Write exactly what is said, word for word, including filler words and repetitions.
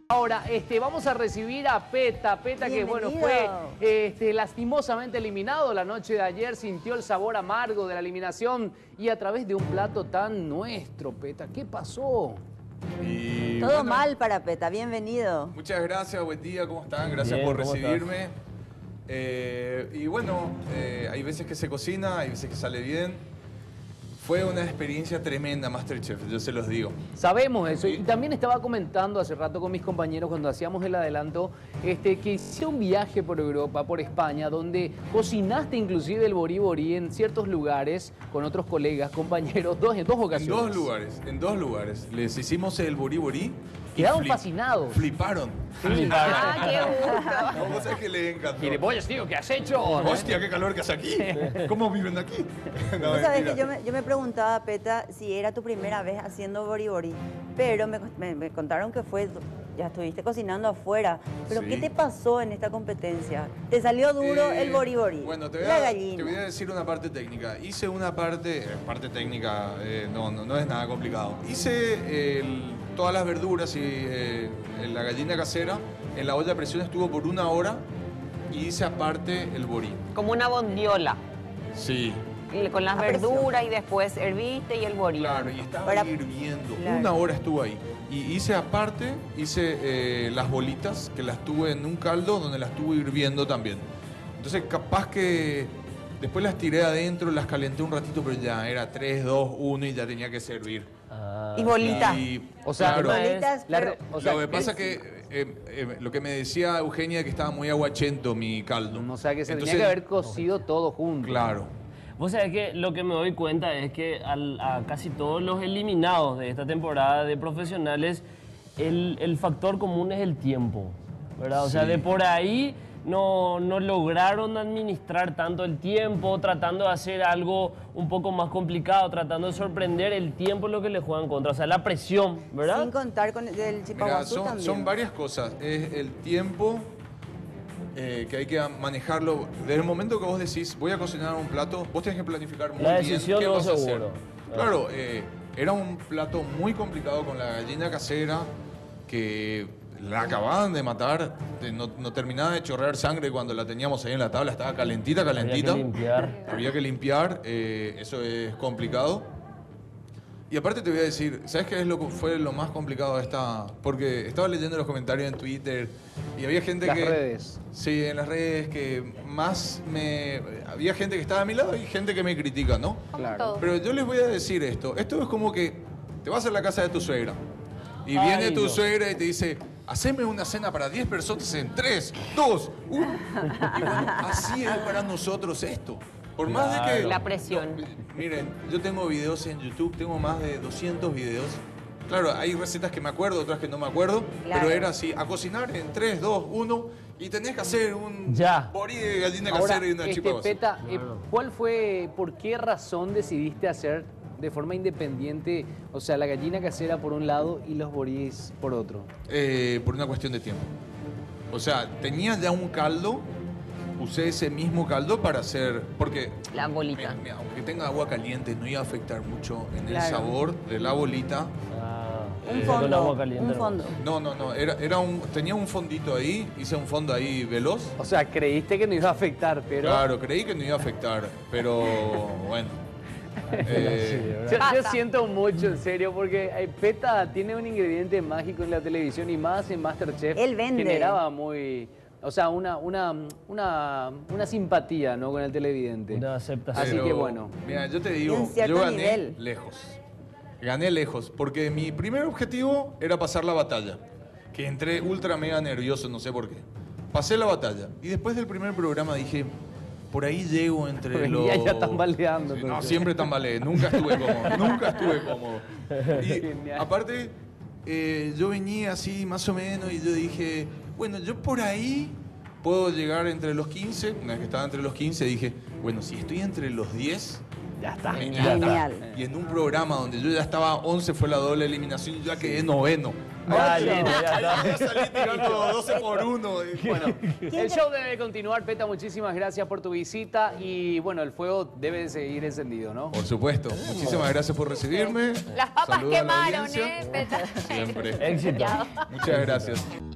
Ahora, este, vamos a recibir a Peta, Peta que bueno, fue este, lastimosamente eliminado la noche de ayer, sintió el sabor amargo de la eliminación y a través de un plato tan nuestro, Peta, ¿qué pasó? Y, Todo bueno, mal para Peta, bienvenido. Muchas gracias, buen día, ¿cómo están? Gracias Bien, por ¿cómo recibirme. Eh, y bueno, eh, hay veces que se cocina, hay veces que sale bien. Fue una experiencia tremenda, MasterChef, yo se los digo. Sabemos eso. Y también estaba comentando hace rato con mis compañeros cuando hacíamos el adelanto este, que hiciste un viaje por Europa, por España, donde cocinaste inclusive el borí borí en ciertos lugares con otros colegas, compañeros, dos, en dos ocasiones. En dos lugares, en dos lugares. Les hicimos el borí borí. Quedaron flip- fascinados. Fliparon. Ah, qué gusto. No, vos sabés que les encantó. Gilipollas, tío, ¿qué has hecho? Hostia, qué calor que hace aquí. ¿Cómo viven aquí? No, Vos sabés mentira. que yo me, yo me preguntaba, Peta, si era tu primera vez haciendo borí borí, pero me, me- me contaron que fue, ya estuviste cocinando afuera. Pero Sí. ¿qué te pasó en esta competencia? ¿Te salió duro Eh, el borí borí? Bueno, te voy, La a, gallina. te voy a decir una parte técnica. Hice una parte, eh, parte técnica, eh, no, no, no es nada complicado. Hice eh, el- todas las verduras y eh, la gallina casera en la olla de presión, estuvo por una hora y hice aparte el borí. Como una bondiola, Sí, y con las A presión. verduras y después herviste y el borí. claro, y estaba Para- hirviendo. Claro. Una hora estuvo ahí. Y hice aparte, hice eh, las bolitas que las tuve en un caldo donde las estuve hirviendo también. Entonces capaz que después las tiré adentro, las calenté un ratito, pero ya era tres, dos, uno y ya tenía que servir. Ah, Y bolitas. Y, O sea, claro, Bolitas, la pero- re- o sea, lo que pasa que eh, eh, lo que me decía Eugenia que estaba muy aguachento mi caldo. O sea, que se Entonces, tenía que haber cocido todo junto. Claro. Vos sabés que lo que me doy cuenta es que al- a casi todos los eliminados de esta temporada de profesionales, el, el factor común es el tiempo, ¿verdad? O sea, Sí. de por ahí no, no lograron administrar tanto el tiempo, tratando de hacer algo un poco más complicado, tratando de sorprender el tiempo lo que le juegan contra, o sea, la presión, ¿verdad? Sin contar con el del Mira, chipaguazú son, también. son varias cosas. Es el tiempo eh, que hay que manejarlo. Desde el momento que vos decís, voy a cocinar un plato, vos tenés que planificar muy La bien decisión qué no vas a hacer. seguro. Claro, eh, era un plato muy complicado con la gallina casera que la acababan de matar, de- no, no terminaba de chorrear sangre cuando la teníamos ahí en la tabla, estaba calentita, Había calentita. que limpiar. Había que limpiar, eh, eso es complicado. Y aparte te voy a decir, ¿sabes qué es lo que fue lo más complicado de esta? Porque estaba leyendo los comentarios en Twitter y había gente Las que... redes. Sí, en las redes que más me... Había gente que estaba a mi lado y gente que me critica, ¿no? Claro. Pero yo les voy a decir esto. Esto es como que te vas a la casa de tu suegra y Ay, viene tu no. suegra y te dice, haceme una cena para diez personas en tres, dos, uno. Y bueno, así es para nosotros esto. Por más de que... Claro. La presión. Miren, yo tengo videos en YouTube, tengo más de doscientos videos. Claro, hay recetas que me acuerdo, otras que no me acuerdo, Claro. pero era así, a cocinar en tres, dos, uno, y tenés que hacer un Ya. borí de gallina Ahora, casera y una este, chipa guazú. Peta, eh, ¿cuál fue, por qué razón decidiste hacer de forma independiente, o sea, la gallina casera por un lado y los boríes por otro? Eh, por una cuestión de tiempo. O sea, tenía ya un caldo, usé ese mismo caldo para hacer, porque La bolita. me- me- aunque tenga agua caliente no iba a afectar mucho en el Claro. sabor de la bolita. Ah, Un eh, con fondo, agua caliente, un ¿no? fondo. No, no, no, era, era un, tenía un fondito ahí, hice un fondo ahí veloz. O sea, creíste que no iba a afectar, pero... Claro, creí que no iba a afectar, pero bueno. Eh, Yo, yo Pasa. siento mucho, en serio, porque eh, Peta tiene un ingrediente mágico en la televisión y más en MasterChef. Él vende. Generaba muy... O sea, una, una, una, una simpatía, ¿no? Con el televidente. Una aceptación. Así pero, que bueno. Mira, yo te digo, En cierto yo gané nivel. lejos. Gané lejos, porque mi primer objetivo era pasar la batalla. Que entré ultra mega nervioso, no sé por qué. Pasé la batalla. Y después del primer programa dije, por ahí llego entre los... Venía ya tambaleando. Sí, no, entonces. siempre tambaleé, nunca estuve cómodo, nunca estuve cómodo. Y Genial. aparte, eh, yo venía así más o menos y yo dije, bueno, yo por ahí puedo llegar entre los quince, una vez que estaba entre los quince dije, bueno, si estoy entre los diez, Ya está. Genial. ya está. Genial. Y en un programa donde yo ya estaba once fue la doble eliminación y yo ya quedé noveno. Ah, listo, ya Ahí está. ya salí tirando doce por uno. Bueno, el show debe continuar, Peta, muchísimas gracias por tu visita y bueno, el fuego debe de seguir encendido, ¿no? Por supuesto. Muchísimas gracias por recibirme. Las papas Saludo a la quemaron, audiencia. ¿eh? Peta? Siempre. Éxito. Muchas gracias.